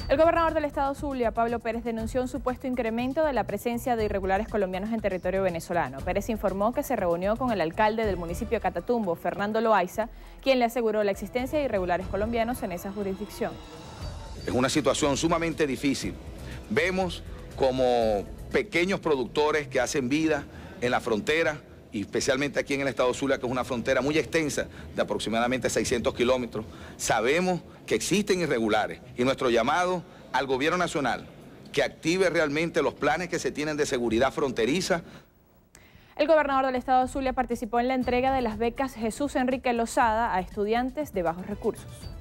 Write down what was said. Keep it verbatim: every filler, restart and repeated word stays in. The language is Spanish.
El gobernador del estado Zulia, Pablo Pérez, denunció un supuesto incremento de la presencia de irregulares colombianos en territorio venezolano. Pérez informó que se reunió con el alcalde del municipio de Catatumbo, Fernando Loaiza, quien le aseguró la existencia de irregulares colombianos en esa jurisdicción. Es una situación sumamente difícil. Vemos como pequeños productores que hacen vida en la frontera, y especialmente aquí en el estado Zulia, que es una frontera muy extensa, de aproximadamente seiscientos kilómetros, sabemos que existen irregulares y nuestro llamado al gobierno nacional que active realmente los planes que se tienen de seguridad fronteriza. El gobernador del estado Zulia participó en la entrega de las becas Jesús Enrique Lozada a estudiantes de bajos recursos.